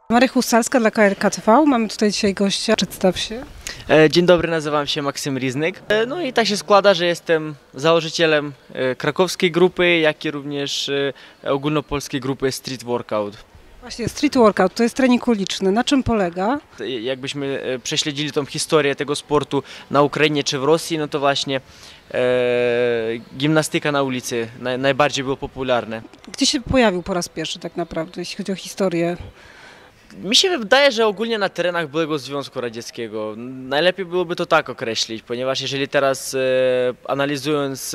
Maria Husarska dla KRK-TV. Mamy tutaj dzisiaj gościa. Przedstaw się. Dzień dobry, nazywam się Maksym Riznyk. No i tak się składa, że jestem założycielem krakowskiej grupy, jak i również ogólnopolskiej grupy Street Workout. Właśnie, street workout to jest trening uliczny. Na czym polega? Jakbyśmy prześledzili tą historię tego sportu na Ukrainie czy w Rosji, no to właśnie gimnastyka na ulicy najbardziej było popularne. Gdzie się pojawił po raz pierwszy tak naprawdę, jeśli chodzi o historię? Mi się wydaje, że ogólnie na terenach byłego Związku Radzieckiego. Najlepiej byłoby to tak określić, ponieważ jeżeli teraz analizując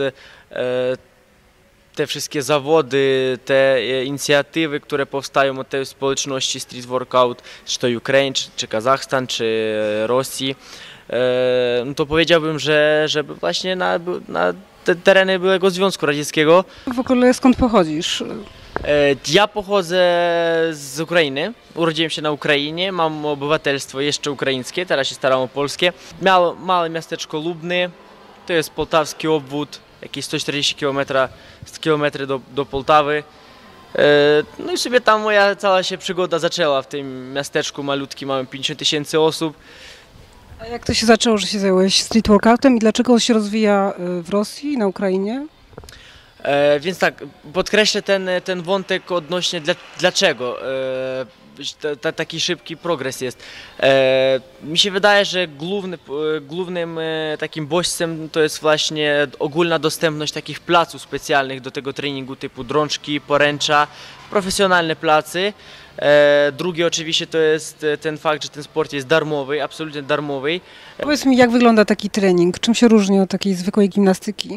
te wszystkie zawody, te inicjatywy, które powstają od tej społeczności street workout, czy to Ukraina, czy Kazachstan, czy Rosji, no to powiedziałbym, że właśnie na te tereny byłego Związku Radzieckiego. W ogóle skąd pochodzisz? Ja pochodzę z Ukrainy, urodziłem się na Ukrainie, mam obywatelstwo jeszcze ukraińskie, teraz się staram o polskie. Małe miasteczko Lubny, to jest poltawski obwód, jakieś 140 km do Poltawy. No i sobie tam moja cała się przygoda zaczęła w tym miasteczku malutkim, mamy 50 000 osób. A jak to się zaczęło, że się zająłeś street workoutem i dlaczego on się rozwija w Rosji i na Ukrainie? Więc tak, podkreślę ten wątek odnośnie dlaczego taki szybki progres jest. Mi się wydaje, że głównym takim bodźcem to jest właśnie ogólna dostępność takich placów specjalnych do tego treningu typu drążki, poręcza, profesjonalne placy. Drugi oczywiście to jest ten fakt, że ten sport jest darmowy, absolutnie darmowy. Powiedz mi, jak wygląda taki trening? Czym się różni od takiej zwykłej gimnastyki?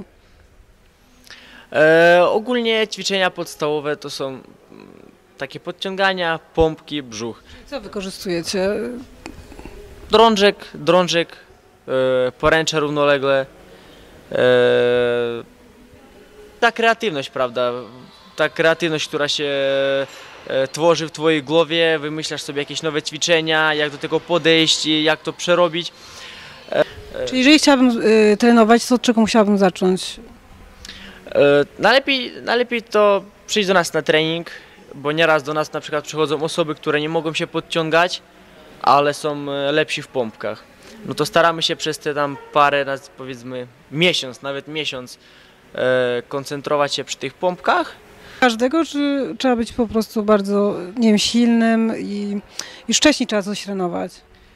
Ogólnie ćwiczenia podstawowe to są takie podciągania, pompki, brzuch. Co wykorzystujecie? Drążek, poręcze równolegle. Ta kreatywność, prawda? Ta kreatywność, która się tworzy w twojej głowie, wymyślasz sobie jakieś nowe ćwiczenia, jak do tego podejść, jak to przerobić. Czyli jeżeli chciałabym trenować, to od czego musiałabym zacząć? Najlepiej to przyjść do nas na trening, bo nieraz do nas na przykład przychodzą osoby, które nie mogą się podciągać, ale są lepsi w pompkach. No to staramy się przez te tam parę, powiedzmy nawet miesiąc koncentrować się przy tych pompkach. Każdego, czy trzeba być po prostu bardzo, nie wiem, silnym i już wcześniej trzeba coś trenować?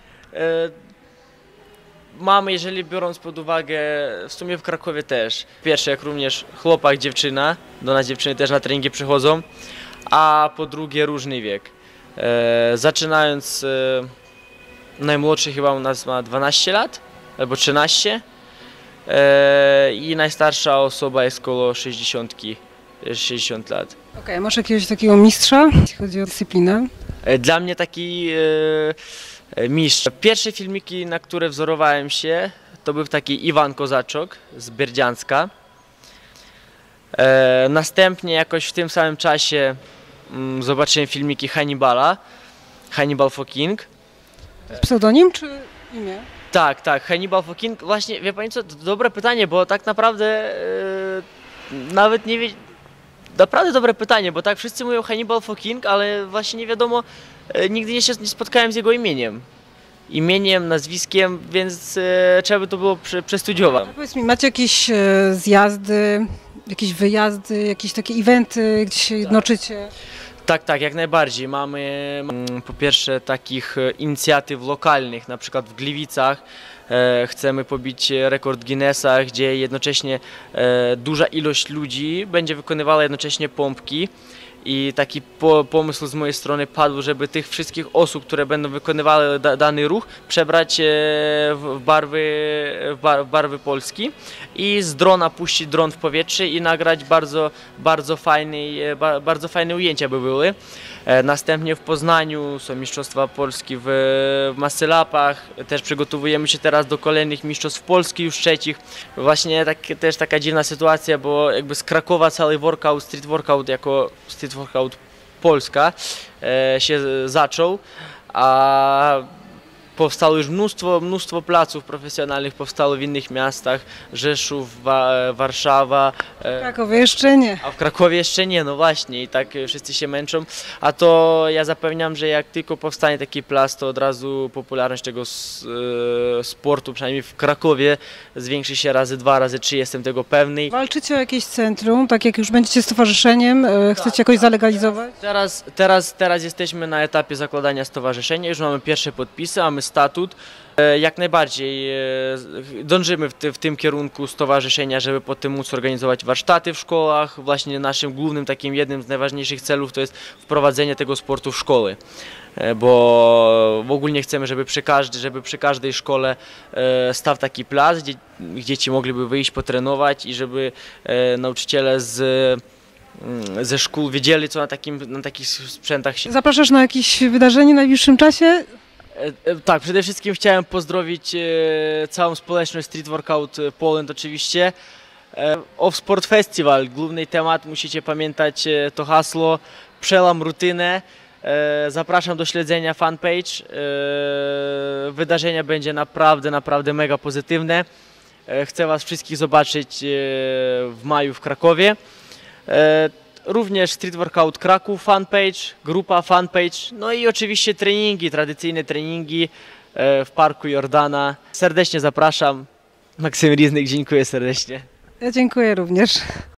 Mamy, jeżeli biorąc pod uwagę, w sumie w Krakowie też, pierwsze jak również chłopak, dziewczyna, do nas dziewczyny też na treningi przychodzą, a po drugie różny wiek. Zaczynając, najmłodszy chyba u nas ma 12 lat, albo 13 i najstarsza osoba jest około 60 lat. Okej, masz jakiegoś takiego mistrza, jeśli chodzi o dyscyplinę? Dla mnie taki mistrz. Pierwsze filmiki, na które wzorowałem się, to był taki Iwan Kozaczok z Berdzianska. Następnie jakoś w tym samym czasie zobaczyłem filmiki Hannibala, Hannibal Foking. To jest pseudonim czy imię? Tak, Hannibal Foking. Właśnie, wie pani co, to dobre pytanie, bo tak naprawdę nawet nie wie... Naprawdę dobre pytanie, bo tak wszyscy mówią Hannibal Foking, ale właśnie nie wiadomo, nigdy nie spotkałem z jego imieniem, nazwiskiem, więc trzeba by to było przestudiować. Powiedz mi, macie jakieś zjazdy, jakieś wyjazdy, jakieś takie eventy, gdzie się jednoczycie? Tak, jak najbardziej. Mamy po pierwsze takich inicjatyw lokalnych, na przykład w Gliwicach. Chcemy pobić rekord Guinnessa, gdzie jednocześnie duża ilość ludzi będzie wykonywała jednocześnie pompki. I taki pomysł z mojej strony padł, żeby tych wszystkich osób, które będą wykonywały dany ruch, przebrać w barwy Polski i z drona puścić dron w powietrze i nagrać bardzo fajne ujęcia by były. Następnie w Poznaniu są Mistrzostwa Polski w Masylapach. Też przygotowujemy się teraz do kolejnych Mistrzostw Polski, już trzecich. Właśnie też taka dziwna sytuacja, bo jakby z Krakowa cały street workout jako street workout Polska się zaczął, a powstało już mnóstwo placów profesjonalnych, powstało w innych miastach, Rzeszów, Warszawa. W Krakowie jeszcze nie. A w Krakowie jeszcze nie, no właśnie, i tak wszyscy się męczą. A to ja zapewniam, że jak tylko powstanie taki plac, to od razu popularność tego sportu, przynajmniej w Krakowie, zwiększy się razy 2, razy 3, jestem tego pewny. Walczycie o jakieś centrum, tak jak już będziecie stowarzyszeniem, chcecie jakoś zalegalizować? Teraz jesteśmy na etapie zakładania stowarzyszenia, już mamy pierwsze podpisy, mamy statut. Jak najbardziej dążymy w tym kierunku stowarzyszenia, żeby potem móc organizować warsztaty w szkołach. Właśnie naszym głównym, takim jednym z najważniejszych celów to jest wprowadzenie tego sportu w szkoły. Bo ogólnie chcemy, żeby przy każdej szkole stał taki plac, gdzie dzieci mogliby wyjść, potrenować i żeby nauczyciele ze szkół wiedzieli, co na takich sprzętach się... Zapraszasz na jakieś wydarzenie w najbliższym czasie? Tak, przede wszystkim chciałem pozdrowić całą społeczność Street Workout Poland oczywiście. Off-Sport Festival, główny temat, musicie pamiętać to hasło, przełam rutynę. Zapraszam do śledzenia fanpage. Wydarzenie będzie naprawdę mega pozytywne. Chcę Was wszystkich zobaczyć w maju w Krakowie. Również Street Workout Kraków fanpage, grupa fanpage, no i oczywiście treningi, tradycyjne treningi w Parku Jordana. Serdecznie zapraszam. Maksym Riznik, dziękuję serdecznie. Ja dziękuję również.